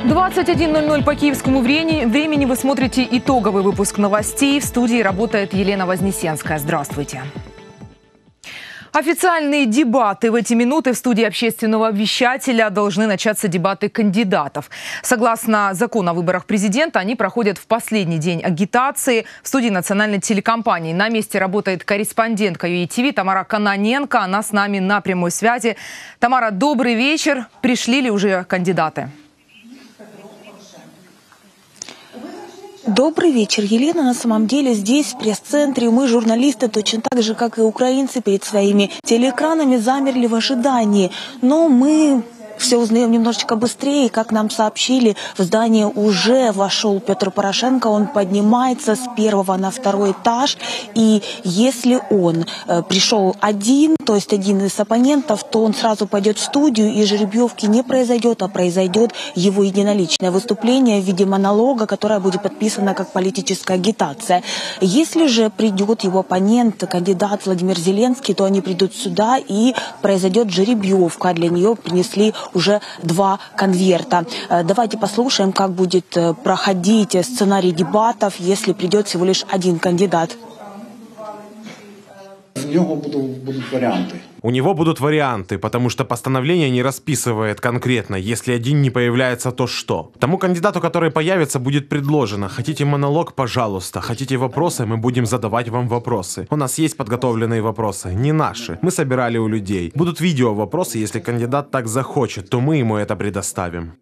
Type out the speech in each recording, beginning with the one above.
21:00 по киевскому времени вы смотрите итоговый выпуск новостей. В студии работает Елена Вознесенская. Здравствуйте. Официальные дебаты. В эти минуты в студии общественного вещателя должны начаться дебаты кандидатов. Согласно закону о выборах президента, они проходят в последний день агитации. В студии национальной телекомпании на месте работает корреспондентка ЮАТВ Тамара Кононенко. Она с нами на прямой связи. Тамара, добрый вечер. Пришли ли уже кандидаты? Добрый вечер, Елена. На самом деле здесь, в пресс-центре, мы, журналисты, точно так же, как и украинцы, перед своими телеэкранами замерли в ожидании. Но мы все узнаем немножечко быстрее. Как нам сообщили, в здание уже вошел Петр Порошенко. Он поднимается с первого на второй этаж. И если он пришел один, то есть один из оппонентов, то он сразу пойдет в студию, и жеребьевки не произойдет, а произойдет его единоличное выступление в виде монолога, которое будет подписано как политическая агитация. Если же придет его оппонент, кандидат Владимир Зеленский, то они придут сюда, и произойдет жеребьевка. Для нее принесли уже 2 конверта. Давайте послушаем, как будет проходить сценарий дебатов, если придет всего лишь один кандидат. У него будут варианты, потому что постановление не расписывает конкретно, если один не появляется, то что. Тому кандидату, который появится, будет предложено: хотите монолог, пожалуйста, хотите вопросы, мы будем задавать вам вопросы. У нас есть подготовленные вопросы, не наши. Мы собирали у людей. Будут видео-вопросы, если кандидат так захочет, то мы ему это предоставим.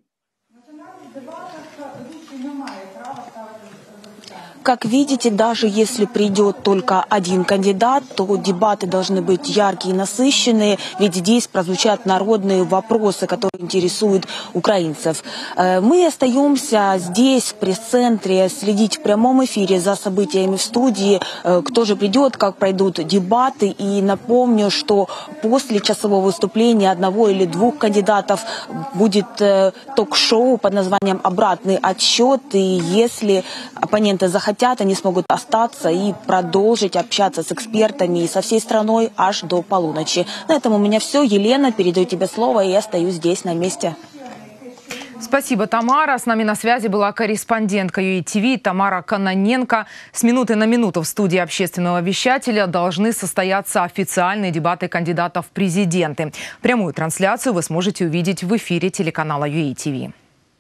Как видите, даже если придет только один кандидат, то дебаты должны быть яркие и насыщенные, ведь здесь прозвучат народные вопросы, которые интересуют украинцев. Мы остаемся здесь, в пресс-центре, следить в прямом эфире за событиями в студии, кто же придет, как пройдут дебаты. И напомню, что после часового выступления одного или 2 кандидатов будет ток-шоу под названием «Обратный отсчет». И если оппоненты захотят, они смогут остаться и продолжить общаться с экспертами и со всей страной аж до полуночи. На этом у меня все. Елена, передаю тебе слово, и я остаюсь здесь на месте. Спасибо, Тамара. С нами на связи была корреспондентка ЮАТВ Тамара Кононенко. С минуты на минуту в студии общественного вещателя должны состояться официальные дебаты кандидатов в президенты. Прямую трансляцию вы сможете увидеть в эфире телеканала ЮАТВ.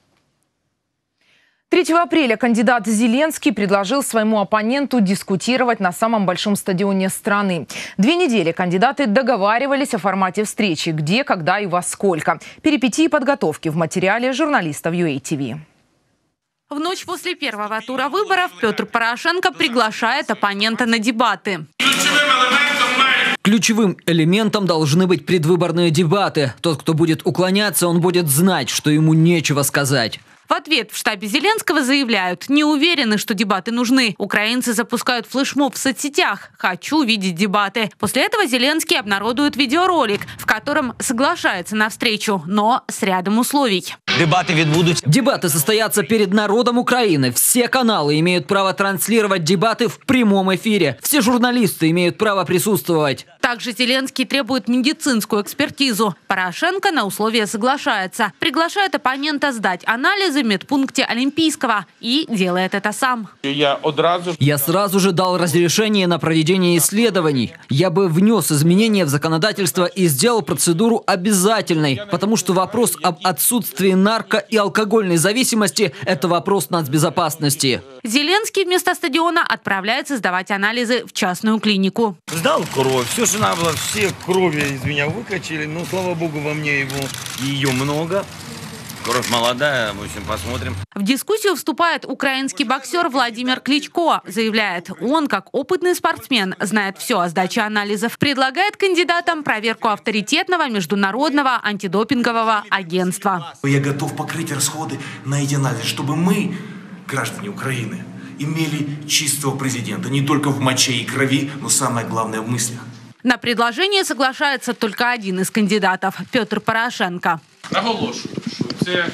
3 апреля кандидат Зеленский предложил своему оппоненту дискутировать на самом большом стадионе страны. 2 недели кандидаты договаривались о формате встречи, где, когда и во сколько. Перипетии подготовки в материале журналистов ЮАТВ. В ночь после первого тура выборов Петр Порошенко приглашает оппонента на дебаты. Ключевым элементом должны быть предвыборные дебаты. Тот, кто будет уклоняться, он будет знать, что ему нечего сказать. В ответ в штабе Зеленского заявляют: не уверены, что дебаты нужны. Украинцы запускают флешмоб в соцсетях «Хочу видеть дебаты». После этого Зеленский обнародует видеоролик, в котором соглашается на встречу, но с рядом условий. Дебаты состоятся перед народом Украины. Все каналы имеют право транслировать дебаты в прямом эфире. Все журналисты имеют право присутствовать. Также Зеленский требует медицинскую экспертизу. Порошенко на условия соглашается. Приглашает оппонента сдать анализы в медпункте Олимпийского и делает это сам. Я сразу же дал разрешение на проведение исследований. Я бы внес изменения в законодательство и сделал процедуру обязательной, потому что вопрос об отсутствии нарко- и алкогольной зависимости – это вопрос нацбезопасности. Зеленский вместо стадиона отправляется сдавать анализы в частную клинику. Сдал кровь, все, что надо было, все крови из меня выкачали, но, слава богу, во мне ее много. Кровь молодая, в общем, посмотрим. В дискуссию вступает украинский боксер Владимир Кличко. Заявляет, он, как опытный спортсмен, знает все о сдаче анализов. Предлагает кандидатам проверку авторитетного международного антидопингового агентства. Я готов покрыть расходы на эти анализы, чтобы мы, граждане Украины, имели чистого президента. Не только в моче и крови, но самое главное в мыслях. На предложение соглашается только один из кандидатов – Петр Порошенко. Наголошую, що це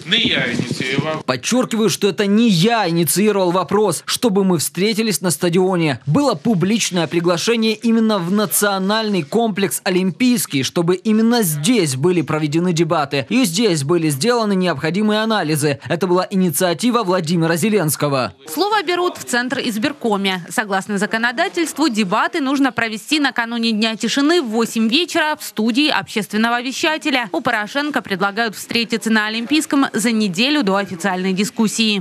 Подчеркиваю, что это не я инициировал вопрос, чтобы мы встретились на стадионе. Было публичное приглашение именно в национальный комплекс Олимпийский, чтобы именно здесь были проведены дебаты. И здесь были сделаны необходимые анализы. Это была инициатива Владимира Зеленского. Слово берут в Центр избиркоме. Согласно законодательству, дебаты нужно провести накануне Дня тишины в 8 вечера в студии общественного вещателя. У Порошенко предлагают встретиться на Олимпийском за неделю до официальной дискуссии.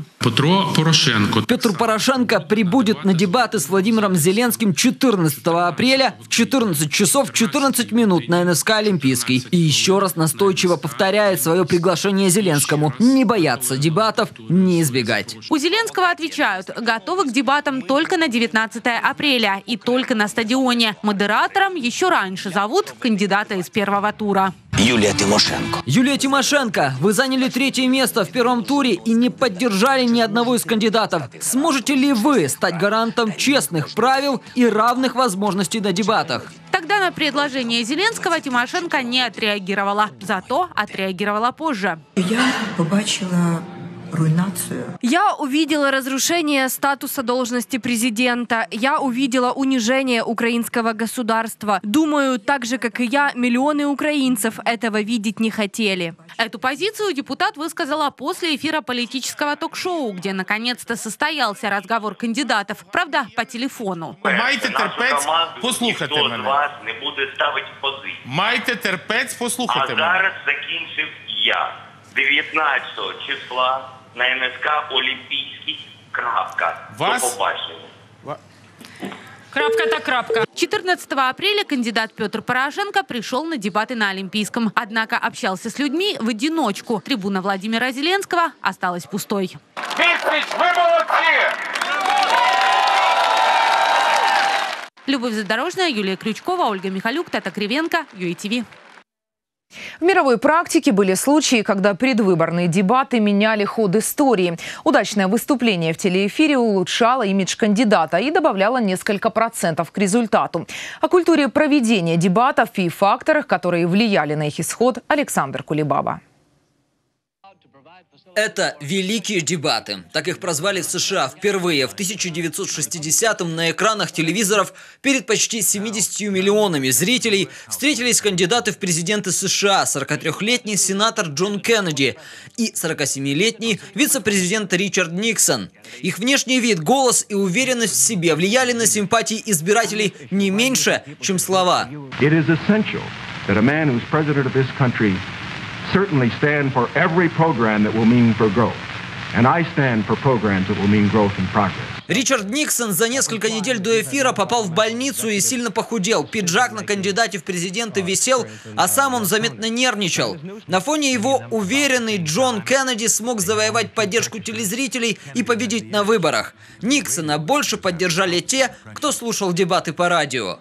Петр Порошенко прибудет на дебаты с Владимиром Зеленским 14 апреля в 14 часов 14 минут на НСК «Олимпийский». И еще раз настойчиво повторяет свое приглашение Зеленскому не бояться дебатов, не избегать. У Зеленского отвечают, готовы к дебатам только на 19 апреля и только на стадионе. Модератором еще раньше зовут кандидата из первого тура. Юлия Тимошенко. Юлия Тимошенко, вы заняли 3-е место в первом туре и не поддержали ни одного из кандидатов. Сможете ли вы стать гарантом честных правил и равных возможностей на дебатах? Тогда на предложение Зеленского Тимошенко не отреагировала. Зато отреагировала позже. Я побачила руйнацию. Я увидела разрушение статуса должности президента. Я увидела унижение украинского государства. Думаю, так же, как и я, миллионы украинцев этого видеть не хотели. Эту позицию депутат высказала после эфира политического ток-шоу, где наконец-то состоялся разговор кандидатов. Правда, по телефону. Майте терпець послухати мене. Вас не буде ставити позицію. Майте терпець послухати мене. А зараз закінчив я. 19 числа на НСК Олімпійський. Крапка. До побачення. Крапка та крапка. 14 апреля кандидат Петр Порошенко пришел на дебаты на Олимпийском. Однако общался с людьми в одиночку. Трибуна Владимира Зеленского осталась пустой. Любовь Задорожная, Юлия Крючкова, Ольга Михалюк, Тата Кривенко, ЮАТВ. В мировой практике были случаи, когда предвыборные дебаты меняли ход истории. Удачное выступление в телеэфире улучшало имидж кандидата и добавляло несколько процентов к результату. О культуре проведения дебатов и факторах, которые влияли на их исход, Александр Кулебаба. Это «Великие дебаты». Так их прозвали в США впервые в 1960-м на экранах телевизоров перед почти 70 миллионами зрителей встретились кандидаты в президенты США, 43-летний сенатор Джон Кеннеди и 47-летний вице-президент Ричард Никсон. Их внешний вид, голос и уверенность в себе влияли на симпатии избирателей не меньше, чем слова. Certainly stand for every program that will mean for growth. And I stand for programs that will mean growth and progress. Ричард Никсон за несколько недель до эфира попал в больницу и сильно похудел. Пиджак на кандидате в президенты висел, а сам он заметно нервничал. На фоне его уверенный Джон Кеннеди смог завоевать поддержку телезрителей и победить на выборах. Никсона больше поддержали те, кто слушал дебаты по радио.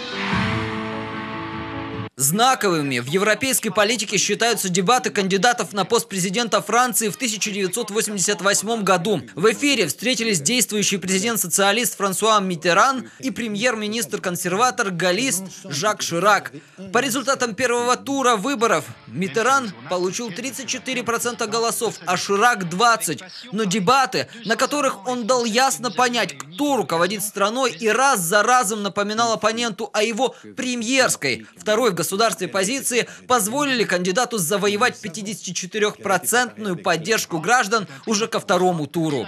Знаковыми в европейской политике считаются дебаты кандидатов на пост президента Франции в 1988 году. В эфире встретились действующий президент-социалист Франсуа Миттеран и премьер-министр-консерватор-галлист Жак Ширак. По результатам первого тура выборов Миттеран получил 34% голосов, а Ширак – 20%. Но дебаты, на которых он дал ясно понять, кто руководит страной, и раз за разом напоминал оппоненту о его премьерской, второй в государстве позиции, позволили кандидату завоевать 54% поддержку граждан уже ко второму туру.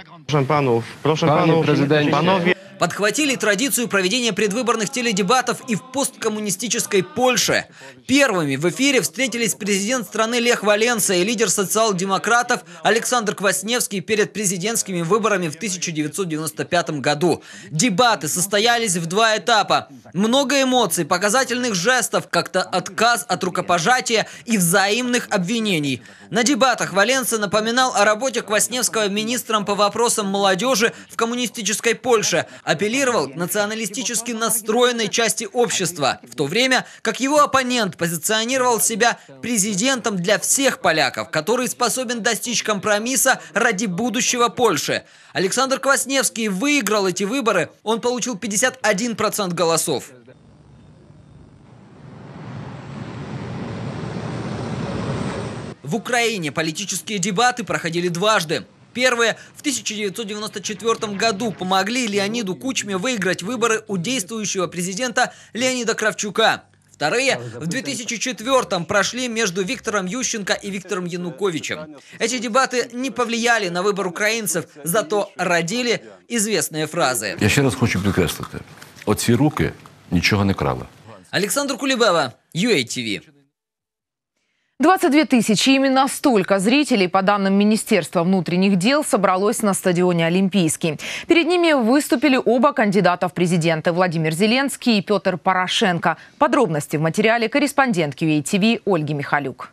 Подхватили традицию проведения предвыборных теледебатов и в посткоммунистической Польше. Первыми в эфире встретились президент страны Лех Валенса и лидер социал-демократов Александр Квасневский перед президентскими выборами в 1995 году. Дебаты состоялись в 2 этапа. Много эмоций, показательных жестов, как-то отказ от рукопожатия и взаимных обвинений. На дебатах Валенса напоминал о работе Квасневского министром по вопросам молодежи в коммунистической Польше, апеллировал к националистически настроенной части общества, в то время как его оппонент позиционировал себя президентом для всех поляков, который способен достичь компромисса ради будущего Польши. Александр Квасневский выиграл эти выборы, он получил 51% голосов. В Украине политические дебаты проходили дважды. Первые в 1994 году помогли Леониду Кучме выиграть выборы у действующего президента Леонида Кравчука. Вторые в 2004 прошли между Виктором Ющенко и Виктором Януковичем. Эти дебаты не повлияли на выбор украинцев, зато родили известные фразы. Я ще раз хочу підкреслити, оці руки нічого не крали. Александр Кулебава, UATV. 22 тысячи. Именно столько зрителей, по данным Министерства внутренних дел, собралось на стадионе «Олимпийский». Перед ними выступили оба кандидата в президенты – Владимир Зеленский и Петр Порошенко. Подробности в материале корреспондентки UATV Ольги Михалюк.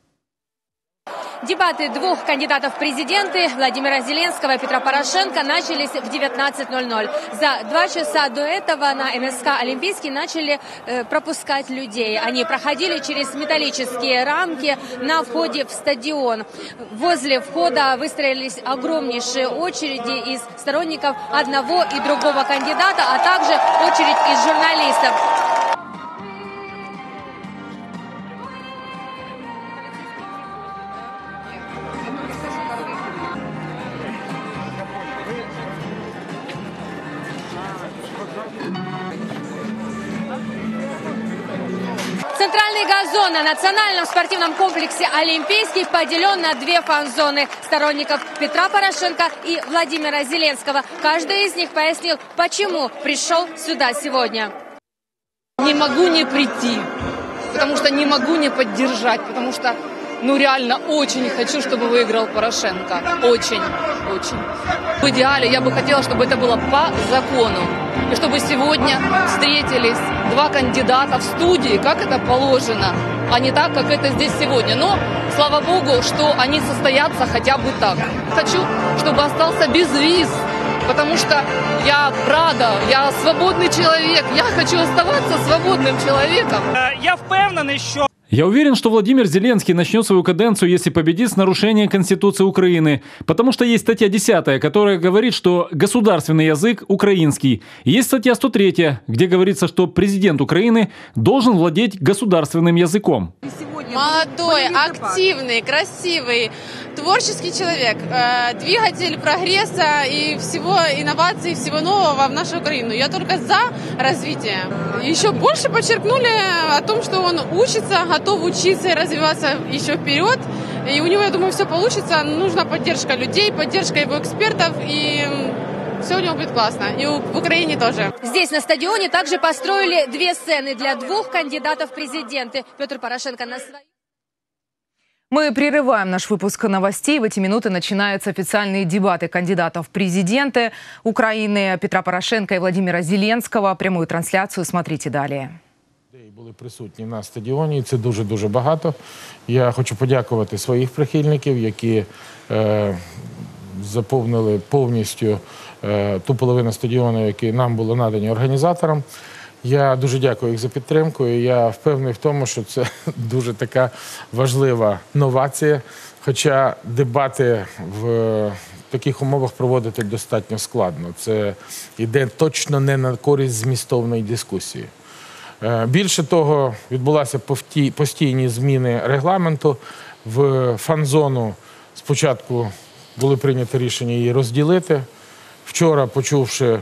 Дебаты двух кандидатов в президенты Владимира Зеленского и Петра Порошенко начались в 19:00. За 2 часа до этого на НСК «Олимпийский» начали пропускать людей. Они проходили через металлические рамки на входе в стадион. Возле входа выстроились огромнейшие очереди из сторонников одного и другого кандидата, а также очередь из журналистов. Центральный газон на национальном спортивном комплексе «Олимпийский» поделен на 2 фан-зоны сторонников Петра Порошенко и Владимира Зеленского. Каждый из них пояснил, почему пришел сюда сегодня. Не могу не прийти, потому что не могу не поддержать, потому что, реально очень хочу, чтобы выиграл Порошенко. Очень, очень. В идеале я бы хотела, чтобы это было по закону. И чтобы сегодня встретились 2 кандидата в студии, как это положено, а не так, как это здесь сегодня. Но, слава богу, что они состоятся хотя бы так. Хочу, чтобы остался безвиз, потому что я рада, я свободный человек, я хочу оставаться свободным человеком. Я впевнений, що... Я уверен, что Владимир Зеленский начнет свою каденцию, если победит с нарушением Конституции Украины. Потому что есть статья 10, которая говорит, что государственный язык украинский. И есть статья 103, где говорится, что президент Украины должен владеть государственным языком. Молодой, активный, красивый, творческий человек, двигатель прогресса и всего инноваций, всего нового в нашу Украину. Я только за развитие. Еще больше подчеркнули о том, что он учится, готов учиться и развиваться еще вперед. И у него, я думаю, все получится. Нужна поддержка людей, поддержка его экспертов и... Все у него будет классно. И в Украине тоже. Здесь на стадионе также построили 2 сцены для 2 кандидатов в президенты. Петр Порошенко на своей. Мы прерываем наш выпуск новостей. В эти минуты начинаются официальные дебаты кандидатов в президенты Украины Петра Порошенко и Владимира Зеленского. Прямую трансляцию смотрите далее. Були присутні на стадіоні, і це дуже-дуже багато. Я хочу подякувати своїх прихильників, які заповнили повністю ту половину стадіону, які нам було надані організаторам. Я дуже дякую їх за підтримку, і я впевнений в тому, що це дуже така важлива новація. Хоча дебати в таких умовах проводити достатньо складно. Це йде точно не на користь змістовної дискусії. Більше того, відбулися постійні зміни регламенту. В фан-зону спочатку було прийнято рішення її розділити. Вчора, почувши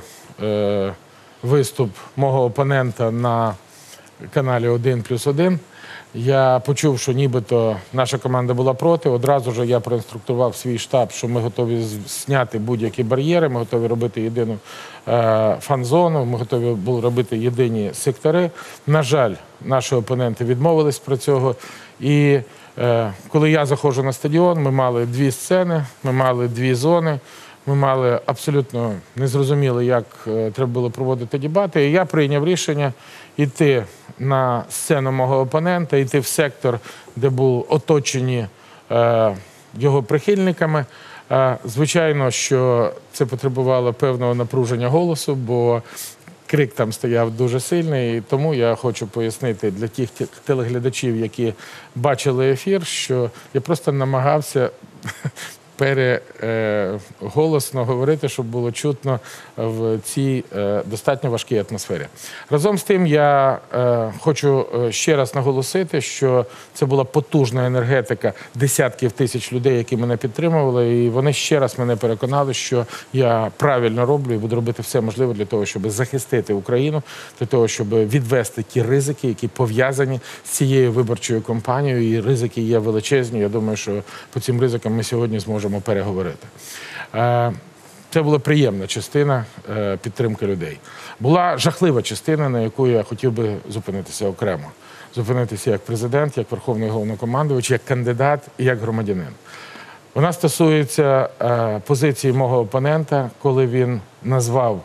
виступ мого опонента на каналі 1+1, я почув, що нібито наша команда була проти. Одразу ж я проінструктував свій штаб, що ми готові зняти будь-які бар'єри, ми готові робити єдину фан-зону, ми готові були робити єдині сектори. На жаль, наші опоненти відмовились про цього. І коли я заходжу на стадіон, ми мали 2 сцени, ми мали 2 зони. Ми мали абсолютно незрозуміло, як треба було проводити дебати. І я прийняв рішення йти на сцену мого опонента, йти в сектор, де були оточені його прихильниками. Звичайно, що це потребувало певного напруження голосу, бо крик там стояв дуже сильний. І тому я хочу пояснити для тих телеглядачів, які бачили ефір, що я просто намагався голосно говорити, щоб було чутно в цій достатньо важкій атмосфері. Разом з тим, я хочу ще раз наголосити, що це була потужна енергетика десятків тисяч людей, які мене підтримували, і вони ще раз мене переконали, що я правильно роблю і буду робити все можливе для того, щоб захистити Україну, для того, щоб відвести ті ризики, які пов'язані з цією виборчою кампанією, і ризики є величезні. Я думаю, що по цим ризикам ми сьогодні зможемо переговорити. Це була приємна частина підтримки людей. Була жахлива частина, на яку я хотів би зупинитися окремо. Зупинитися як президент, як Верховний Головнокомандувач, як кандидат і як громадянин. Вона стосується позиції мого опонента, коли він назвав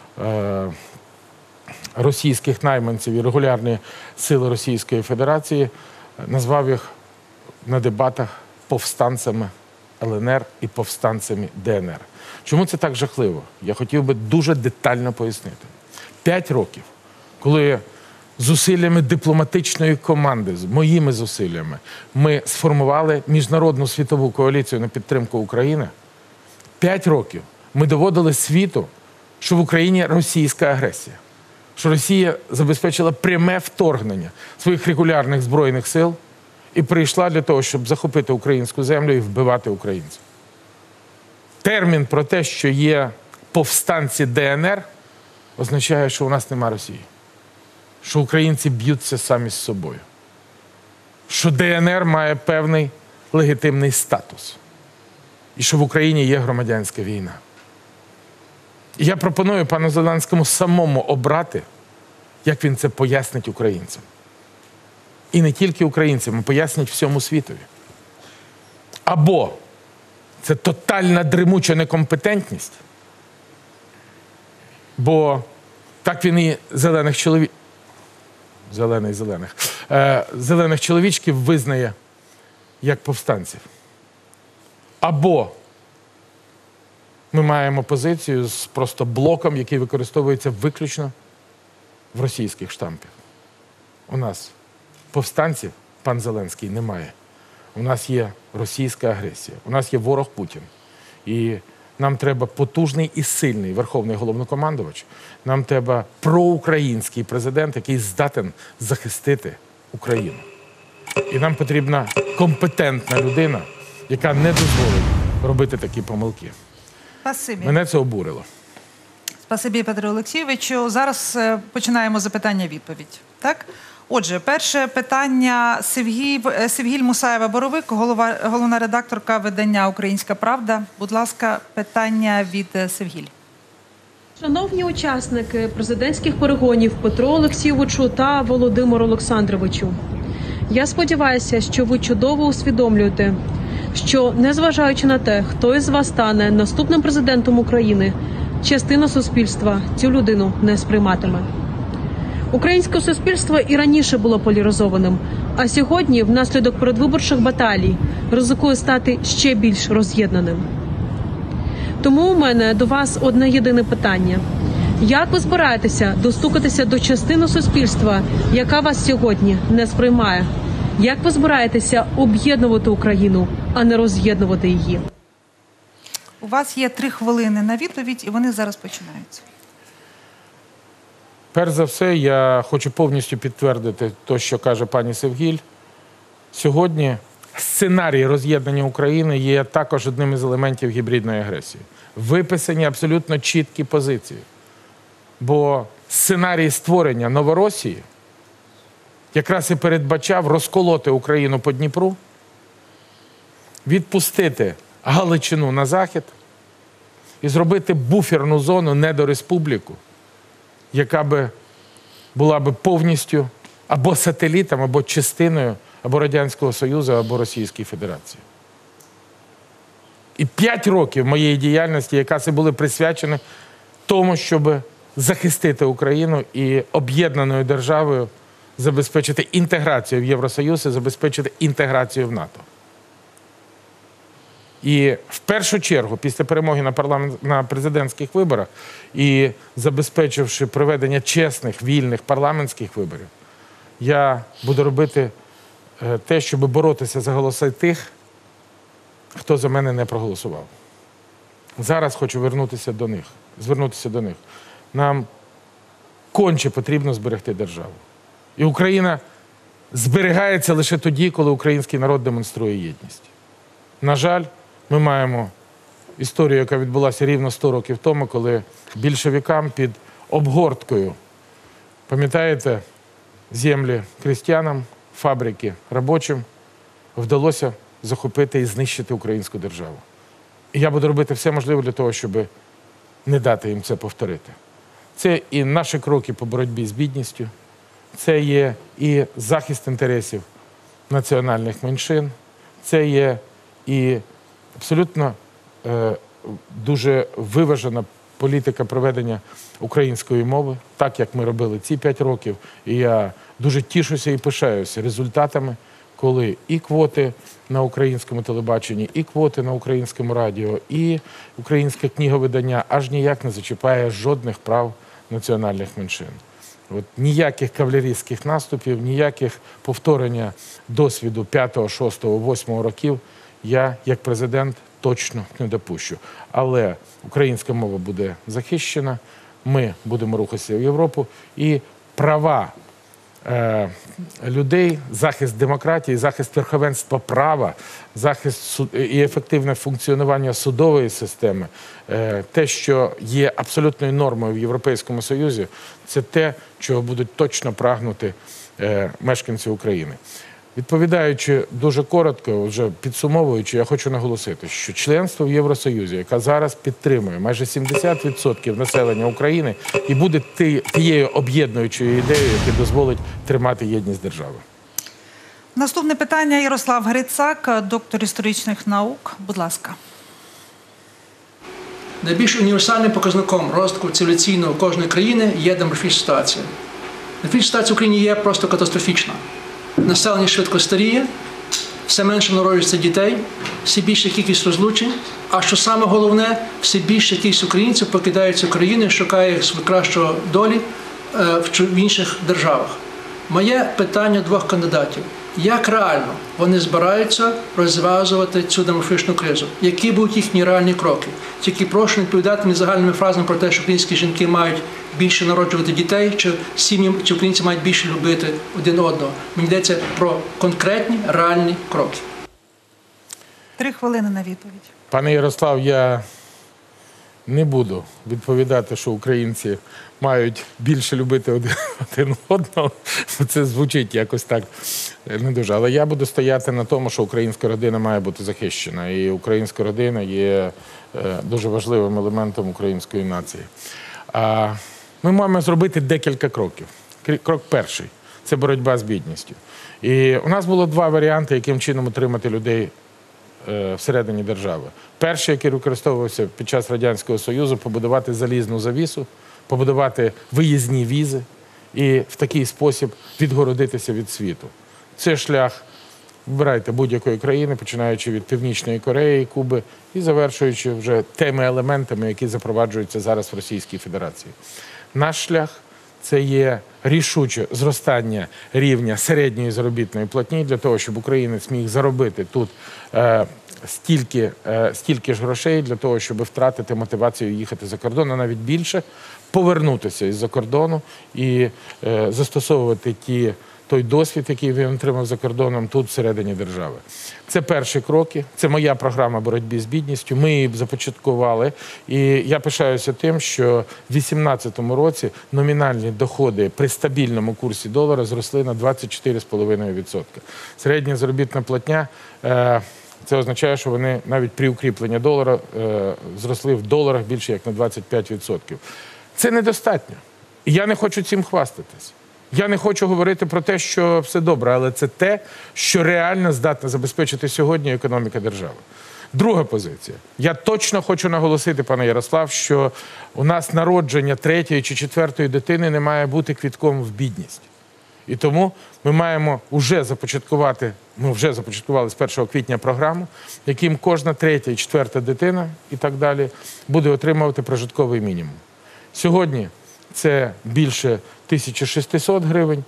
російських найманців і регулярні сили Російської Федерації, назвав їх на дебатах повстанцями ЛНР і повстанцями ДНР. Чому це так жахливо? Я хотів би дуже детально пояснити. 5 років, коли зусиллями дипломатичної команди, з моїми зусиллями, ми сформували міжнародну світову коаліцію на підтримку України, 5 років ми доводили світу, що в Україні російська агресія, що Росія забезпечила пряме вторгнення своїх регулярних збройних сил і прийшла для того, щоб захопити українську землю і вбивати українців. Термін про те, що є повстанці ДНР, означає, що у нас нема Росії. Що українці б'ються самі з собою. Що ДНР має певний легітимний статус. І що в Україні є громадянська війна. І я пропоную пану Зеленському самому обрати, як він це пояснить українцям. І не тільки українцям, а пояснить всьому світові. Або це тотальна дремуча некомпетентність, бо так він і зелених чоловічків визнає як повстанців. Або ми маємо позицію з просто блоком, який використовується виключно в російських штампах. У нас повстанців, пан Зеленський, немає. У нас є російська агресія, у нас є ворог Путін. І нам треба потужний і сильний Верховний Головнокомандувач, нам треба проукраїнський президент, який здатен захистити Україну. І нам потрібна компетентна людина, яка не дозволить робити такі помилки. Спасибі. Мене це обурило. Спасибі, Петро Олексійовичу. Зараз починаємо запитання-відповідь. Так? Отже, перше питання Севгіль Мусаєва-Боровик, головна редакторка видання «Українська правда». Будь ласка, питання від Севгіль. Шановні учасники президентських перегонів Петро Олексійовичу та Володимиру Олександровичу, я сподіваюся, що ви чудово усвідомлюєте, що, незважаючи на те, хто із вас стане наступним президентом України, частина суспільства цю людину не сприйматиме. Українське суспільство і раніше було поляризованим, а сьогодні, внаслідок передвиборчих баталій, ризикує стати ще більш роз'єднаним. Тому у мене до вас одне єдине питання. Як ви збираєтеся достукатися до частини суспільства, яка вас сьогодні не сприймає? Як ви збираєтеся об'єднувати Україну, а не роз'єднувати її? У вас є 3 хвилини на відповідь, і вони зараз починаються. Перш за все, я хочу повністю підтвердити те, що каже пані Севгіль. Сьогодні сценарій роз'єднання України є також одним із елементів гібридної агресії. Виписані абсолютно чіткі позиції. Бо сценарій створення Новоросії якраз і передбачав розколоти Україну по Дніпру, відпустити Галичину на захід і зробити буферну зону недореспубліку, яка би була б повністю або сателітом, або частиною або Радянського Союзу, або Російської Федерації. І 5 років моєї діяльності якраз і були присвячені тому, щоб захистити Україну і об'єднаною державою забезпечити інтеграцію в Євросоюз і забезпечити інтеграцію в НАТО. І в першу чергу, після перемоги на президентських виборах і забезпечивши проведення чесних, вільних парламентських виборів, я буду робити те, щоб боротися за голоси тих, хто за мене не проголосував. Зараз хочу звернутися до них. Нам конче потрібно зберегти державу. І Україна зберігається лише тоді, коли український народ демонструє єдність. На жаль, ми маємо історію, яка відбулася рівно 100 років тому, коли більшовикам під обгорткою, пам'ятаєте, землі крістянам, фабрики робочим, вдалося захопити і знищити українську державу. І я буду робити все можливе для того, щоб не дати їм це повторити. Це і наші кроки по боротьбі з бідністю, це є і захист інтересів національних меншин, це є і абсолютно дуже виважена політика проведення української мови, так як ми робили ці 5 років. І я дуже тішуся і пишаюся результатами, коли і квоти на українському телебаченні, і квоти на українському радіо, і українське книговидання аж ніяк не зачіпає жодних прав національних меншин. От ніяких кавалерійських наступів, ніяких повторення досвіду 5, 6, 8 років я, як президент, точно не допущу. Але українська мова буде захищена, ми будемо рухатися в Європу, і права людей, захист демократії, захист верховенства права, захист і ефективне функціонування судової системи, те, що є абсолютною нормою в Європейському Союзі, це те, чого будуть точно прагнути мешканці України. Відповідаючи дуже коротко, вже підсумовуючи, я хочу наголосити, що членство в Євросоюзі, яке зараз підтримує майже 70% населення України, і буде тією об'єднуючою ідеєю, яка дозволить тримати єдність держави. Наступне питання. Ярослав Грицак, доктор історичних наук. Будь ласка. Найбільш універсальним показником розвитку цивілізаційного кожної країни є демографічна ситуація. Демографічна ситуація в Україні є просто катастрофічна. Населення швидко старіє, все менше народжується дітей, все більша кількість розлучень, а що саме головне, все більша кількість українців покидаються країни, шукає кращої долі в інших державах. Моє питання 2 кандидатів. Як реально вони збираються розв'язувати цю демографічну кризу? Які будуть їхні реальні кроки? Тільки прошу не відповідати мені загальними фразами про те, що українські жінки мають більше народжувати дітей, чи сім'ї, чи українці мають більше любити один одного. Мені йдеться про конкретні, реальні кроки. 3 хвилини на відповідь. Пане Ярослав, я не буду відповідати, що українці мають більше любити один одного. Це звучить якось так не дуже. Але я буду стояти на тому, що українська родина має бути захищена. І українська родина є дуже важливим елементом української нації. Ми маємо зробити декілька кроків. Крок перший – це боротьба з бідністю. І у нас було 2 варіанти, яким чином утримати людей всередині держави. Перший, який використовувався під час Радянського Союзу, побудувати залізну завісу, побудувати виїзні візи і в такий спосіб відгородитися від світу. Це шлях, вибирайте, будь-якої країни, починаючи від Північної Кореї, Куби і завершуючи вже тими елементами, які запроваджуються зараз в Російській Федерації. Наш шлях – це є рішуче зростання рівня середньої заробітної платні для того, щоб українець міг заробити тут стільки ж грошей для того, щоб втратити мотивацію їхати за кордон, а навіть більше, повернутися із-за кордону і застосовувати той досвід, який він отримав за кордоном тут, всередині держави. Це перші кроки, це моя програма боротьби з бідністю, ми її започаткували. І я пишаюся тим, що в 2018 році номінальні доходи при стабільному курсі долара зросли на 24,5%. Середня заробітна платня – це означає, що вони навіть при укріпленні долара зросли в доларах більше як на 25%. Це недостатньо. І я не хочу цим хвастатись. Я не хочу говорити про те, що все добре, але це те, що реально здатна забезпечити сьогодні економіка держави. Друга позиція. Я точно хочу наголосити, пане Ярослав, що у нас народження 3-ї чи 4-ї дитини не має бути квітком в бідність. І тому ми маємо вже започаткувати, ми вже започаткували з 1 квітня програму, яким кожна 3-я і 4-та дитина і так далі буде отримувати прожитковий мінімум. Сьогодні це більше 1600 гривень,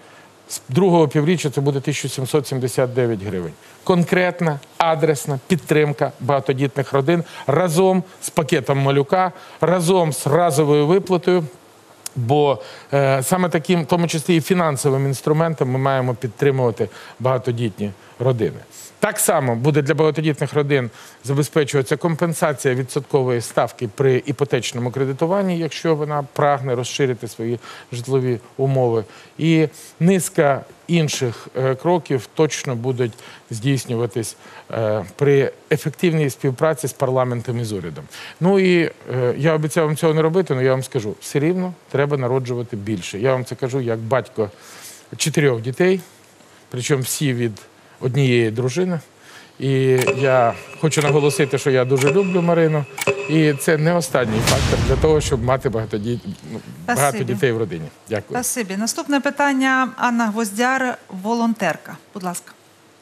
з другого півріччя це буде 1779 гривень. Конкретна, адресна підтримка багатодітних родин разом з пакетом малюка, разом з разовою виплатою. Бо саме таким, в тому числі і фінансовим інструментом, ми маємо підтримувати багатодітні родини. Так само буде для багатодітних родин забезпечуватися компенсація відсоткової ставки при іпотечному кредитуванні, якщо вона прагне розширити свої житлові умови. І низка інших кроків точно будуть здійснюватись при ефективній співпраці з парламентом і з урядом. Ну і я обіцяв вам цього не робити, але я вам скажу, все рівно треба народжувати більше. Я вам це кажу як батько 4 дітей, причому всі від однієї дружини. І я хочу наголосити, що я дуже люблю Марину. І це не останній фактор для того, щоб мати багато дітей в родині. Дякую. Спасибі. Наступне питання. Анна Гвоздяр, волонтерка. Будь ласка.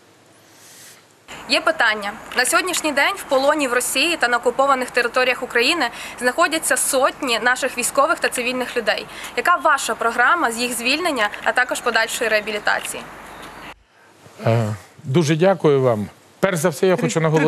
Є питання. На сьогоднішній день в полоні в Росії та на окупованих територіях України знаходяться сотні наших військових та цивільних людей. Яка ваша програма з їх звільнення, а також подальшої реабілітації? Дуже дякую вам. Перш за все,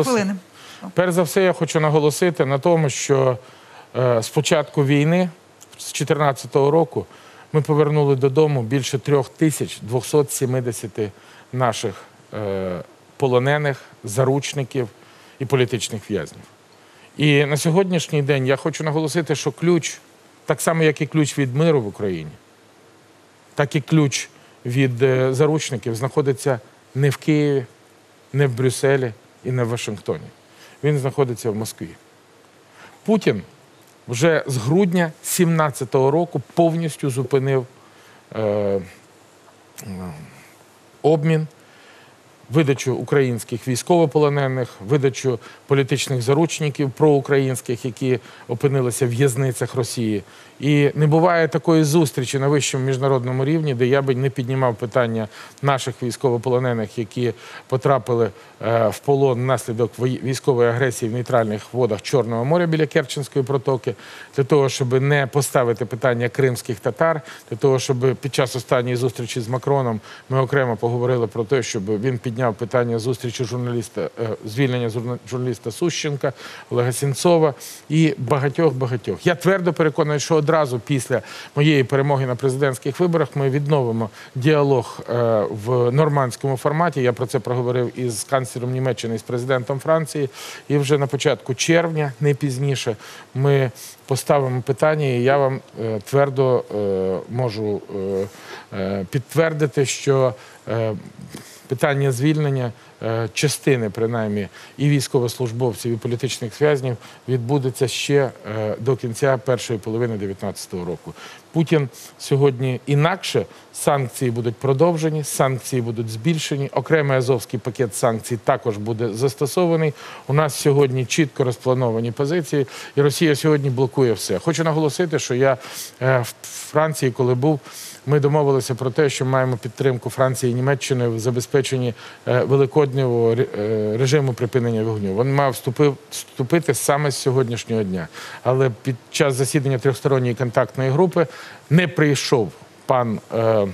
я хочу наголосити на тому, що з початку війни, з 2014 року, ми повернули додому більше 3270 наших полонених, заручників і політичних в'язнів. І на сьогоднішній день я хочу наголосити, що ключ, так само як і ключ від миру в Україні, так і ключ від заручників знаходиться не в Києві, не в Брюсселі і не в Вашингтоні. Він знаходиться в Москві. Путін вже з грудня 2017 року повністю зупинив обмін, видачу українських військовополонених, видачу політичних заручників проукраїнських, які опинилися в в'язницях Росії. І не буває такої зустрічі на вищому міжнародному рівні, де я би не піднімав питання наших військовополонених, які потрапили в полон внаслідок військової агресії в нейтральних водах Чорного моря біля Керченської протоки, для того, щоб не поставити питання кримських татар, для того, щоб під час останньої зустрічі з Макроном ми окремо поговорили про те, щоб він підняв питання зустрічі звільнення журналіста Сущенка, Олега Сенцова і багатьох. Я твердо переконаний, що одразу після моєї перемоги на президентських виборах ми відновимо діалог в нормандському форматі. Я про це проговорив із канцлером Німеччини, з президентом Франції. І вже на початку червня, не пізніше, ми поставимо питання, і я вам твердо можу підтвердити, що питання звільнення частини, принаймні, і військовослужбовців, і політичних в'язнів відбудеться ще до кінця першої половини 2019 року. Путін сьогодні інакше, санкції будуть продовжені, санкції будуть збільшені, окремий азовський пакет санкцій також буде застосований. У нас сьогодні чітко розплановані позиції, і Росія сьогодні блокує все. Хочу наголосити, що я в Франції, коли був, ми домовилися про те, що маємо підтримку Франції і Німеччини в забезпеченні великоднього режиму припинення вогню. Він мав вступити саме з сьогоднішнього дня. Але під час засідання трьохсторонньої контактної групи не прийшов пан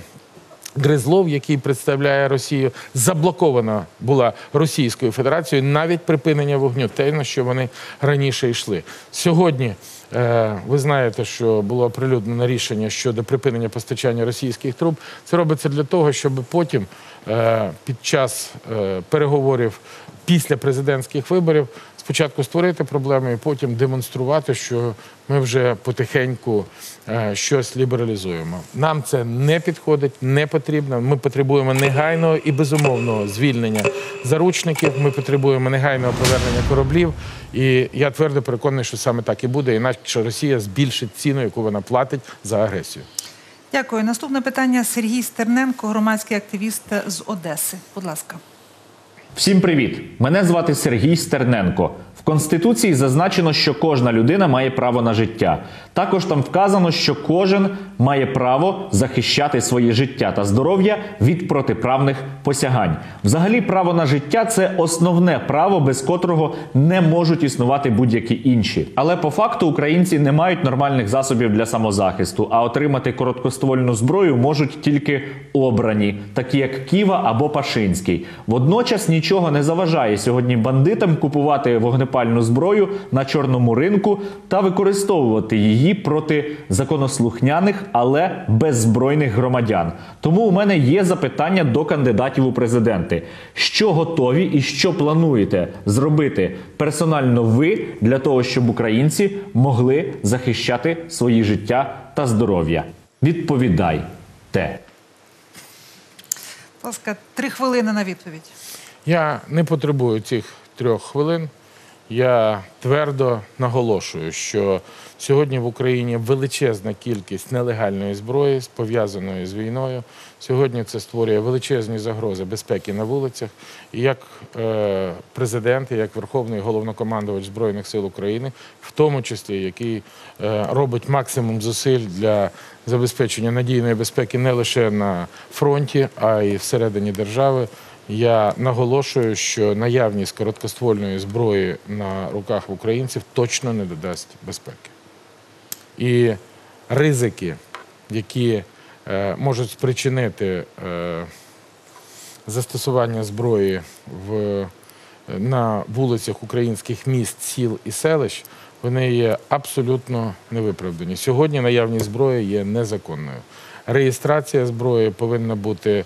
Гризлов, який представляє Росію. Заблокована була Російською Федерацією навіть припинення вогню, те, на що вони раніше йшли. Сьогодні ви знаєте, що було оприлюднено рішення щодо припинення постачання російських труб. Це робиться для того, щоб потім під час переговорів після президентських виборів спочатку створити проблеми і потім демонструвати, що ми вже потихеньку щось лібералізуємо. Нам це не підходить, не потрібно. Ми потребуємо негайного і безумовного звільнення заручників, ми потребуємо негайного повернення кораблів. І я твердо переконаний, що саме так і буде, інакше Росія збільшить ціну, яку вона платить за агресію. Дякую. Наступне питання. Сергій Стерненко, громадський активіст з Одеси. Будь ласка. Всім привіт! Мене звати Сергій Стерненко. В Конституції зазначено, що кожна людина має право на життя. Також там вказано, що кожен має право захищати своє життя та здоров'я від протиправних посягань. Взагалі, право на життя – це основне право, без котрого не можуть існувати будь-які інші. Але по факту українці не мають нормальних засобів для самозахисту, а отримати короткоствольну зброю можуть тільки обрані, такі як Ківа або Пашинський. Водночас нічого не заважає сьогодні бандитам купувати вогнепальну зброю на чорному ринку та використовувати її проти законослухняних, але беззбройних громадян. Тому у мене є запитання до кандидатів у президенти. Що готові і що плануєте зробити персонально ви для того, щоб українці могли захищати свої життя та здоров'я? Відповідайте. Будь ласка, 3 хвилини на відповідь. Я не потребую цих 3 хвилин. Я твердо наголошую, що сьогодні в Україні величезна кількість нелегальної зброї, пов'язаної з війною. Сьогодні це створює величезні загрози безпеки на вулицях. І як президент, і як Верховний Головнокомандувач Збройних сил України, в тому числі, який робить максимум зусиль для забезпечення надійної безпеки не лише на фронті, а й всередині держави, я наголошую, що наявність короткоствольної зброї на руках українців точно не додасть безпеки. І ризики, які можуть спричинити застосування зброї на вулицях українських міст, сіл і селищ, вони є абсолютно невиправдані. Сьогодні наявність зброї є незаконною. Реєстрація зброї повинна бути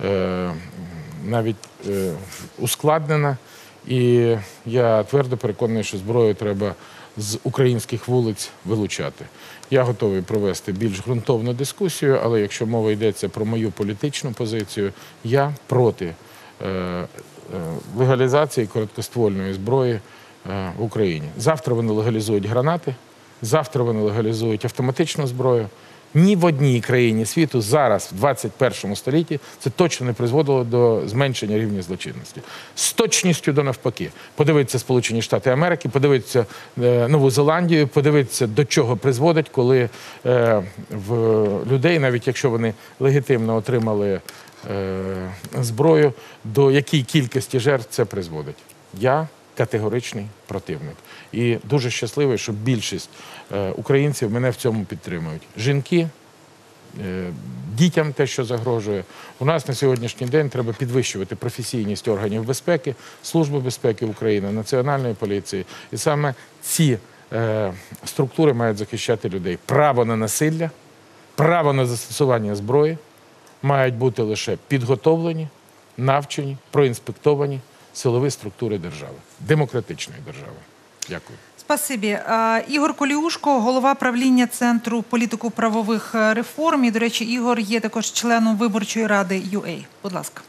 навіть ускладнена, і я твердо переконаний, що зброю треба з українських вулиць вилучати. Я готовий провести більш ґрунтовну дискусію, але якщо мова йдеться про мою політичну позицію, я проти легалізації короткоствольної зброї в Україні. Завтра вони легалізують гранати, завтра вони легалізують автоматичну зброю. Ні в одній країні світу зараз, в 21 столітті, це точно не призводило до зменшення рівня злочинності. З точністю до навпаки. Подивіться Сполучені Штати Америки, подивіться Нову Зеландію, подивіться, до чого призводить, коли в людей, навіть якщо вони легітимно отримали зброю, до якій кількості жертв це призводить. Я категоричний противник. І дуже щасливий, що більшість українців мене в цьому підтримують. Жінки, дітям те, що загрожує. У нас на сьогоднішній день треба підвищувати професійність органів безпеки, Служби безпеки України, Національної поліції. І саме ці структури мають захищати людей. Право на насилля, право на застосування зброї мають бути лише підготовлені, навчені, проінспектовані силові структури держави, демократичної держави. Дякую. Спасибі. Ігор Коліушко, голова правління Центру політико-правових реформ. І, до речі, Ігор є також членом виборчої ради UA. Будь ласка.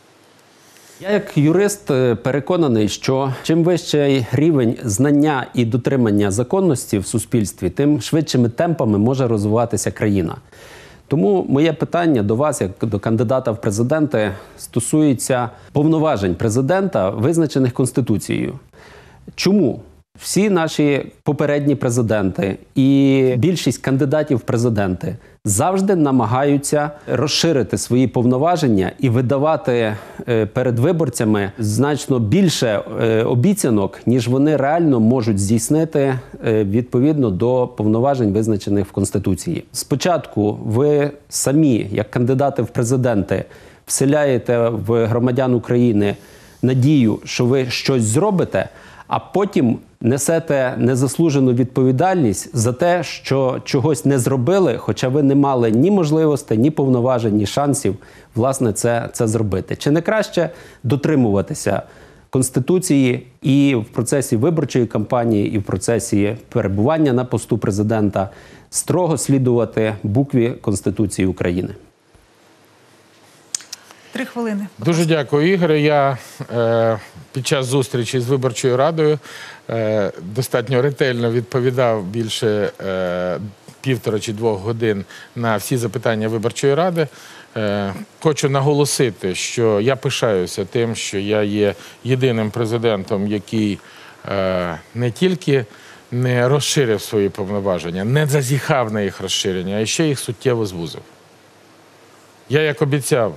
Я як юрист переконаний, що чим вищий рівень знання і дотримання законності в суспільстві, тим швидшими темпами може розвиватися країна. Тому моє питання до вас, як до кандидата в президенти, стосується повноважень президента, визначених Конституцією. Чому всі наші попередні президенти і більшість кандидатів в президенти завжди намагаються розширити свої повноваження і видавати перед виборцями значно більше обіцянок, ніж вони реально можуть здійснити відповідно до повноважень, визначених в Конституції. Спочатку ви самі, як кандидати в президенти, вселяєте в громадян України надію, що ви щось зробите, а потім несете незаслужену відповідальність за те, що чогось не зробили, хоча ви не мали ні можливостей, ні повноважень, ні шансів, власне, це зробити. Чи не краще дотримуватися Конституції і в процесі виборчої кампанії, і в процесі перебування на посту президента строго слідувати букві Конституції України? 3 хвилини. Дуже дякую, Ігоре. Я під час зустрічі з виборчою радою достатньо ретельно відповідав більше 1,5 чи 2 годин на всі запитання виборчої ради. Хочу наголосити, що я пишаюся тим, що я є єдиним президентом, який не тільки не розширив свої повноваження, не зазіхав на їх розширення, а ще їх суттєво звузив. Я, як обіцяв,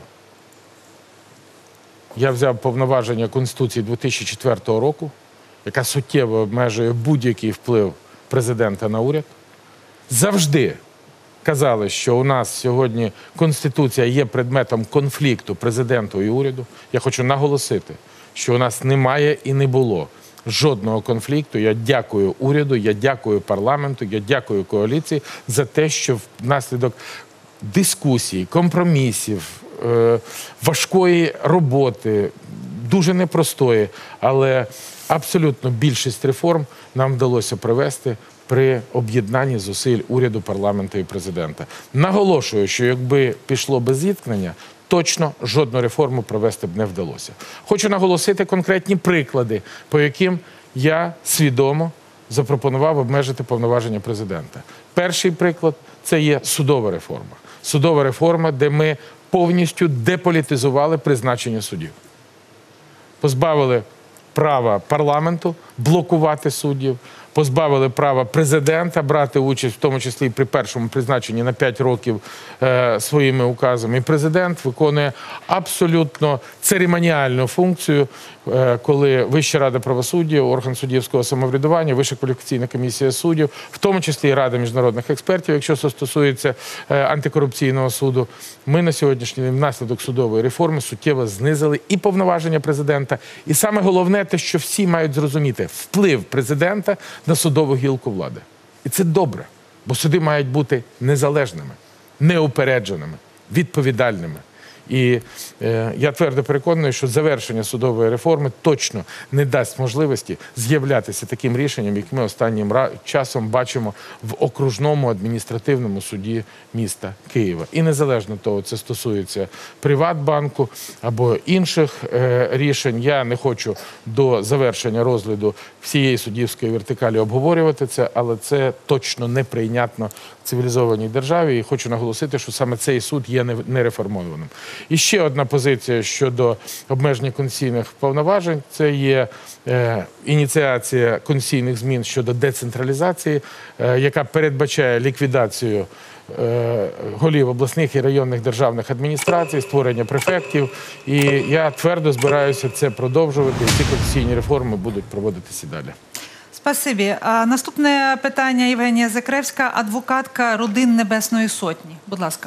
я взяв повноваження Конституції 2004 року, яка суттєво обмежує будь-який вплив президента на уряд. Завжди казали, що у нас сьогодні Конституція є предметом конфлікту президенту і уряду. Я хочу наголосити, що у нас немає і не було жодного конфлікту. Я дякую уряду, я дякую парламенту, я дякую коаліції за те, що внаслідок дискусій, компромісів, важкої роботи, дуже непростої, але абсолютно більшість реформ нам вдалося провести при об'єднанні зусиль уряду, парламенту і президента. Наголошую, що якби пішло без зіткнення, точно жодну реформу провести б не вдалося. Хочу наголосити конкретні приклади, по яким я свідомо запропонував обмежити повноваження президента. Перший приклад – це є судова реформа. Судова реформа, де ми повністю деполітизували призначення суддів. Позбавили права парламенту блокувати суддів, позбавили права президента брати участь, в тому числі і при першому призначенні на 5 років своїми указами. І президент виконує абсолютно церемоніальну функцію, коли Вища рада правосуддя, орган суддівського самоврядування, Вища кваліфікаційна комісія суддів, в тому числі і Рада міжнародних експертів, якщо це стосується антикорупційного суду, ми на сьогоднішній день внаслідок судової реформи суттєво знизили і повноваження президента. І саме головне те, що всі мають зрозуміти – вплив президента на судову гілку влади. І це добре, бо суди мають бути незалежними, неупередженими, відповідальними. І я твердо переконаний, що завершення судової реформи точно не дасть можливості з'являтися таким рішенням, як ми останнім часом бачимо в окружному адміністративному суді міста Києва. І незалежно того, це стосується Приватбанку або інших рішень, я не хочу до завершення розгляду всієї суддівської вертикалі обговорювати це, але це точно неприйнятно в цивілізованій державі. І хочу наголосити, що саме цей суд є нереформованим. І ще одна позиція щодо обмеження конституційних повноважень – це є ініціація конституційних змін щодо децентралізації, яка передбачає ліквідацію голів обласних і районних державних адміністрацій, створення префектів. І я твердо збираюся це продовжувати, і ці конституційні реформи будуть проводитися далі. Спасибі. Наступне питання Євгенія Закревська, адвокатка родин Небесної Сотні. Будь ласка.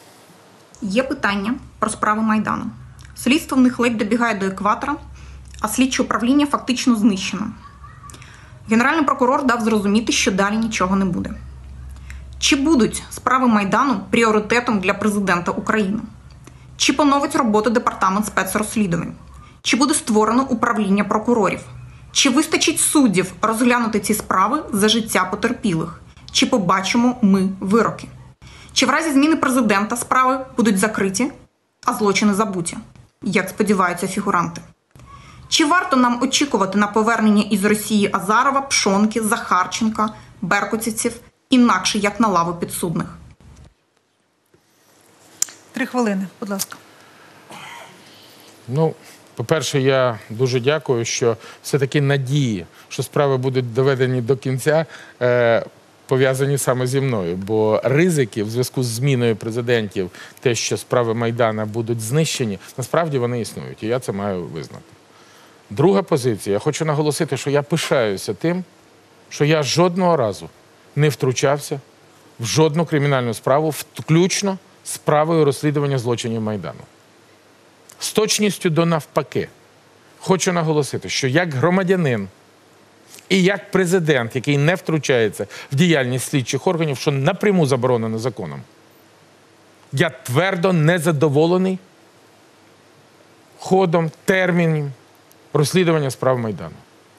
Є питання про справи Майдану. Слідство в них ледь добігає до екватора, а слідче управління фактично знищено. Генеральний прокурор дав зрозуміти, що далі нічого не буде. Чи будуть справи Майдану пріоритетом для президента України? Чи поновить роботу Департамент спецрозслідувань? Чи буде створено управління прокурорів? Чи вистачить суддів розглянути ці справи за життя потерпілих? Чи побачимо ми вироки? Чи в разі зміни президента справи будуть закриті, а злочини забуті, як сподіваються фігуранти? Чи варто нам очікувати на повернення із Росії Азарова, Пшонки, Захарченка, беркутівців, інакше як на лаву підсудних? 3 хвилини, будь ласка. По-перше, я дуже дякую, що все-таки надії, що справи будуть доведені до кінця, пов'язані саме зі мною. Бо ризики в зв'язку з зміною президентів, те, що справи Майдана будуть знищені, насправді вони існують. І я це маю визнати. Друга позиція. Я хочу наголосити, що я пишаюся тим, що я жодного разу не втручався в жодну кримінальну справу, включно з справою розслідування злочинів Майдану. З точністю до навпаки. Хочу наголосити, що як громадянин і як президент, який не втручається в діяльність слідчих органів, що напряму заборонено законом, я твердо незадоволений ходом, терміном розслідування справ Майдану.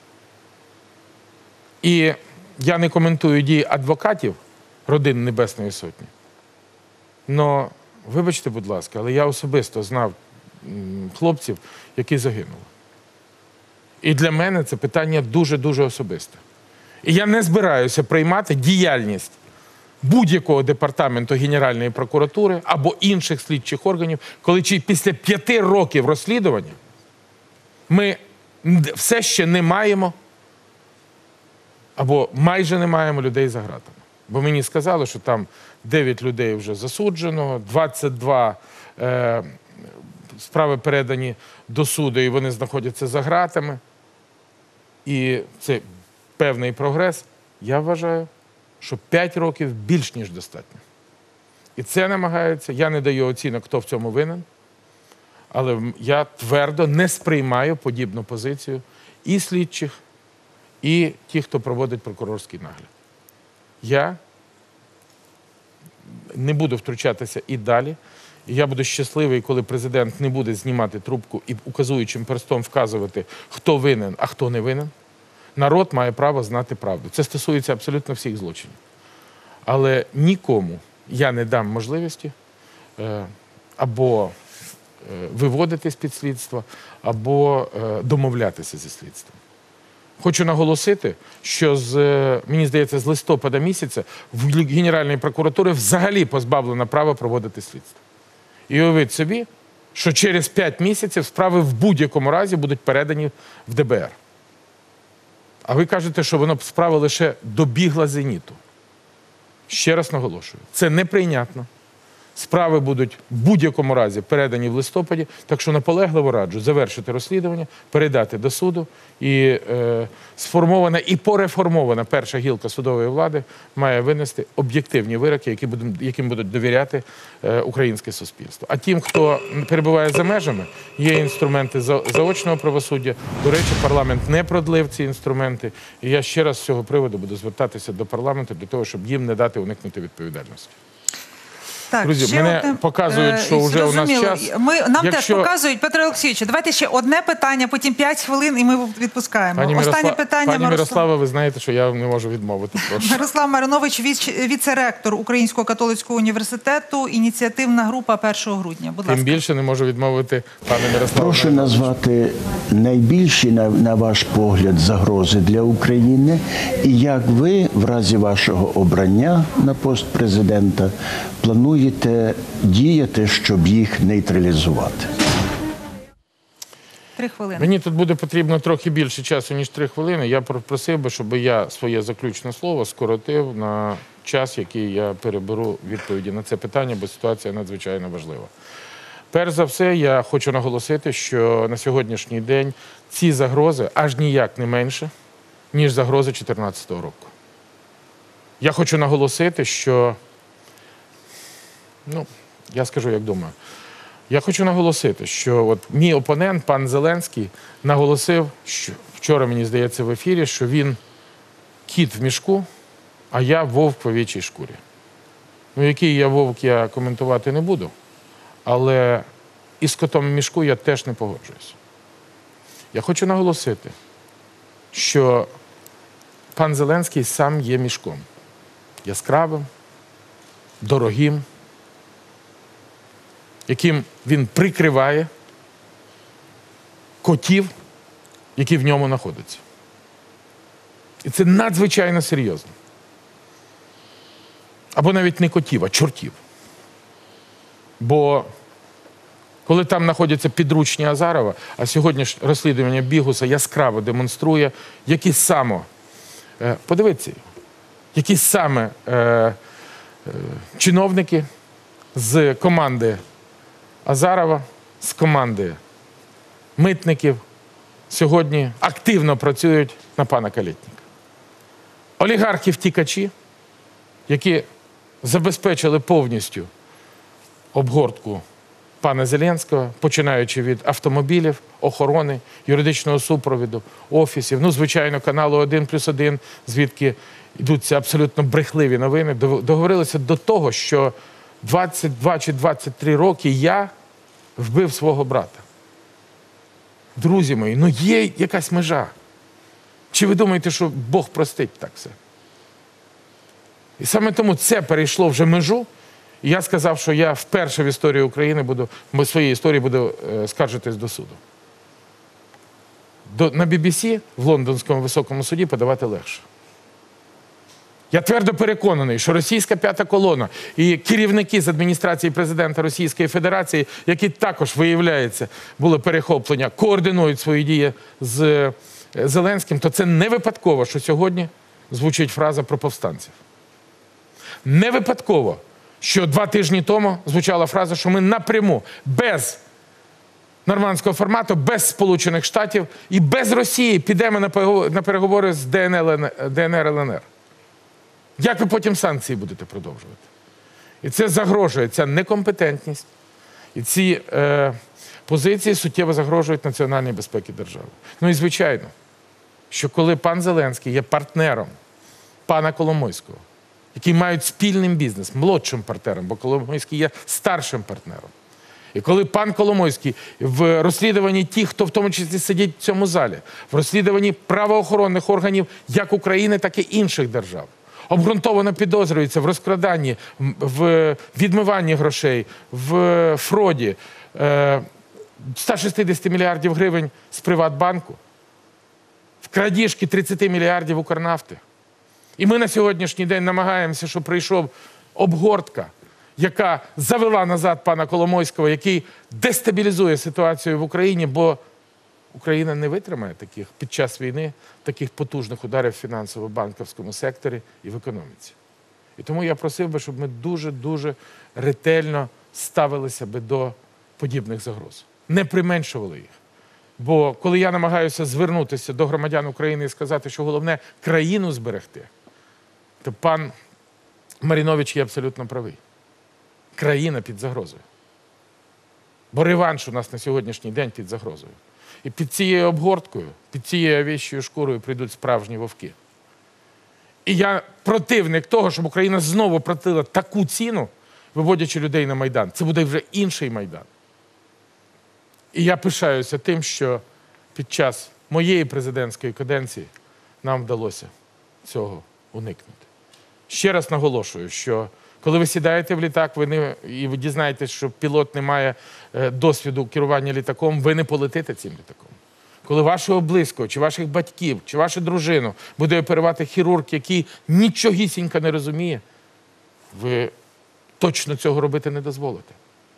І я не коментую дії адвокатів родин Небесної Сотні. Но, вибачте, будь ласка, але я особисто знав хлопців, які загинули. І для мене це питання дуже-дуже особисте. І я не збираюся приймати діяльність будь-якого департаменту Генеральної прокуратури або інших слідчих органів, коли після 5 років розслідування ми все ще не маємо або майже не маємо людей за ґратами. Бо мені сказали, що там 9 людей вже засуджено, 22 справи передані до суду і вони знаходяться за ґратами. І це певний прогрес. Я вважаю, що 5 років більш ніж достатньо. І це намагається, я не даю оцінок, хто в цьому винен, але я твердо не сприймаю подібну позицію і слідчих, і тих, хто проводить прокурорський нагляд. Я не буду втручатися і далі. І я буду щасливий, коли президент не буде знімати трубку і указуючим перстом вказувати, хто винен, а хто не винен. Народ має право знати правду. Це стосується абсолютно всіх злочинів. Але нікому я не дам можливості або виводити з-під слідства, або домовлятися зі слідством. Хочу наголосити, що мені здається, з листопада місяця в Генеральній прокуратурі взагалі позбавлено права проводити слідство. І уявіть собі, що через 5 місяців справи в будь-якому разі будуть передані в ДБР. А ви кажете, що воно справа лише добігла зеніту. Ще раз наголошую, це неприйнятно. Справи будуть в будь-якому разі передані в листопаді, так що наполегливо раджу завершити розслідування, передати до суду, і сформована і пореформована перша гілка судової влади має винести об'єктивні вироки, яким будуть довіряти українське суспільство. А тим, хто перебуває за межами, є інструменти заочного правосуддя. До речі, парламент не продлив ці інструменти, і я ще раз з цього приводу буду звертатися до парламенту для того, щоб їм не дати уникнути відповідальності. Так, друзі, мене показують, що вже у нас час. Нам теж показують, Петро Олексійович, давайте ще одне питання, потім 5 хвилин і ми відпускаємо. Останнє питання. Пані Мирослава, ви знаєте, що я не можу відмовити. Прошу. Мирослав Маринович, віце-ректор Українського католицького університету, ініціативна група 1 грудня. Будь ласка. Тим більше не можу відмовити, пане Мирославе. Прошу назвати найбільші, на ваш погляд, загрози для України і як ви в разі вашого обрання на пост президента плануєте діяти, щоб їх нейтралізувати? 3 хвилини. Мені тут буде потрібно трохи більше часу, ніж 3 хвилини. Я просив би, щоб я своє заключне слово скоротив на час, який я переберу відповіді на це питання, бо ситуація надзвичайно важлива. Перш за все, я хочу наголосити, що на сьогоднішній день ці загрози аж ніяк не менше, ніж загрози 2014 року. Я хочу наголосити, що я скажу, як думаю. Я хочу наголосити, що от мій опонент, пан Зеленський, наголосив, що вчора, мені здається, в ефірі, що він кіт в мішку, а я вовк в овечій шкурі. Який я вовк, я коментувати не буду, але із котом в мішку я теж не погоджуюсь. Я хочу наголосити, що пан Зеленський сам є мішком. Яскравим, дорогим, яким він прикриває котів, які в ньому знаходяться. І це надзвичайно серйозно. Або навіть не котів, а чортів. Бо коли там знаходяться підручні Азарова, а сьогодні ж розслідування Бігуса яскраво демонструє, які саме, подивіться, які саме чиновники з команди Азарова, з команди митників сьогодні активно працюють на пана Калєтніка. Олігархи-втікачі, які забезпечили повністю обгортку пана Зеленського, починаючи від автомобілів, охорони, юридичного супроводу, офісів, звичайно, каналу 1+1, звідки йдуться абсолютно брехливі новини, договорилися до того, що 22 чи 23 роки я вбив свого брата. Друзі мої, є якась межа. Чи ви думаєте, що Бог простить так все? І саме тому це перейшло вже межу. І я сказав, що я вперше в історії України в своїй історії буду скаржитись до суду. На BBC в Лондонському високому суді подавати легше. Я твердо переконаний, що російська п'ята колона і керівники з адміністрації президента Російської Федерації, які також, виявляється, було перехоплення, координують свої дії з Зеленським, то це не випадково, що сьогодні звучить фраза про повстанців. Не випадково, що 2 тижні тому звучала фраза, що ми напряму, без нормандського формату, без Сполучених Штатів і без Росії підемо на переговори з ДНР, ЛНР. Як ви потім санкції будете продовжувати? І це загрожує, ця некомпетентність. І ці позиції суттєво загрожують національній безпеці держави. Ну і звичайно, що коли пан Зеленський є партнером пана Коломойського, які мають спільний бізнес, молодшим партнером, бо Коломойський є старшим партнером. І коли пан Коломойський в розслідуванні тих, хто в тому числі сидить в цьому залі, в розслідуванні правоохоронних органів як України, так і інших держав, обґрунтовано підозрюється в розкраданні, в відмиванні грошей, в фроді 160 мільярдів гривень з Приватбанку, в крадіжки 30 мільярдів Укрнафти. І ми на сьогоднішній день намагаємося, щоб прийшов обгортка, яка завела назад пана Коломойського, який дестабілізує ситуацію в Україні, бо Україна не витримає таких під час війни, таких потужних ударів в фінансово-банківському секторі і в економіці. І тому я просив би, щоб ми дуже-дуже ретельно ставилися би до подібних загроз. Не применшували їх. Бо коли я намагаюся звернутися до громадян України і сказати, що головне країну зберегти, то пан Марінович є абсолютно правий. Країна під загрозою. Бо реванш у нас на сьогоднішній день під загрозою. І під цією обгорткою, під цією овечою шкурою прийдуть справжні вовки. І я противник того, щоб Україна знову платила таку ціну, виводячи людей на Майдан. Це буде вже інший Майдан. І я пишаюся тим, що під час моєї президентської каденції нам вдалося цього уникнути. Ще раз наголошую, що коли ви сідаєте в літак і ви дізнаєтесь, що пілот не має досвіду керування літаком, ви не полетите цим літаком. Коли вашого близького, чи ваших батьків, чи вашу дружину буде оперувати хірург, який нічогісінько не розуміє, ви точно цього робити не дозволите.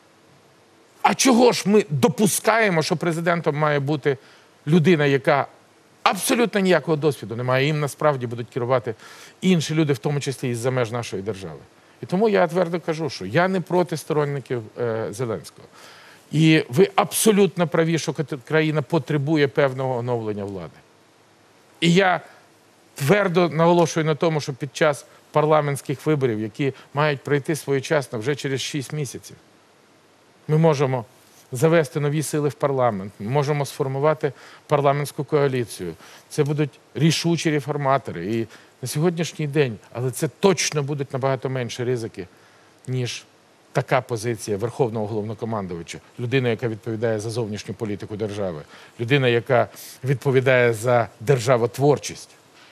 А чого ж ми допускаємо, що президентом має бути людина, яка абсолютно ніякого досвіду не має, їм насправді будуть керувати інші люди, в тому числі із-за меж нашої держави. І тому я твердо кажу, що я не проти сторонників Зеленського. І ви абсолютно праві, що країна потребує певного оновлення влади. І я твердо наголошую на тому, що під час парламентських виборів, які мають пройти своєчасно вже через 6 місяців, ми можемо завести нові сили в парламент, ми можемо сформувати парламентську коаліцію. Це будуть рішучі реформатори. І на сьогоднішній день, але це точно будуть набагато менші ризики, ніж така позиція Верховного Головнокомандувача. Людина, яка відповідає за зовнішню політику держави. Людина, яка відповідає за державотворчість.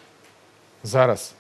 Зараз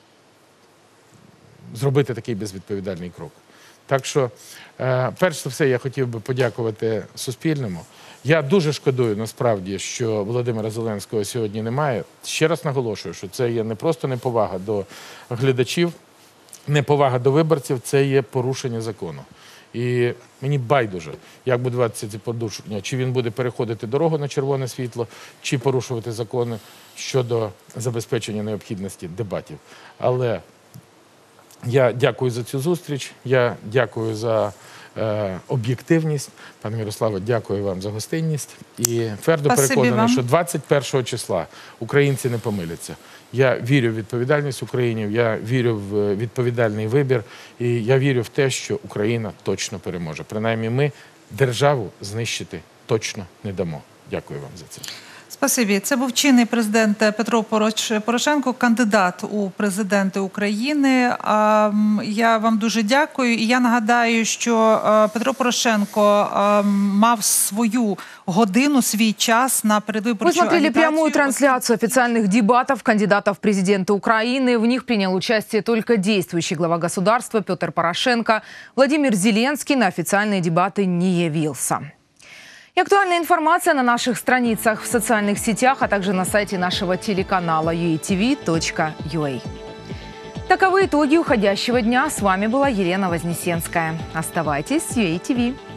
зробити такий безвідповідальний крок. Так що, перш за все, я хотів би подякувати Суспільному. Я дуже шкодую, насправді, що Володимира Зеленського сьогодні немає. Ще раз наголошую, що це є не просто неповага до глядачів, неповага до виборців, це є порушення закону. І мені байдуже, як буде відбуватися ці порушення, чи він буде переходити дорогу на червоне світло, чи порушувати закони щодо забезпечення необхідності дебатів. Але я дякую за цю зустріч, я дякую за об'єктивність. Пане Мирославе, дякую вам за гостинність. І твердо переконаний, що 21 числа українці не помиляться. Я вірю в відповідальність українців, я вірю в відповідальний вибір, і я вірю в те, що Україна точно переможе. Принаймні ми державу знищити точно не дамо. Дякую вам за це. Спасибі. Це був чинний президент Петро Порошенко, кандидат у президенти України. Я вам дуже дякую. І я нагадаю, що Петро Порошенко мав свою годину, свій час на предвыборчую агитацию. Вы смотрели прямую трансляцию официальных дебатов кандидатов в президенты Украины. В них принял участие только действующий глава государства Петр Порошенко. Владимир Зеленский на официальные дебаты не явился. И актуальная информация на наших страницах в социальных сетях, а также на сайте нашего телеканала uatv.ua. Таковы итоги уходящего дня. С вами была Елена Вознесенская. Оставайтесь с UATV.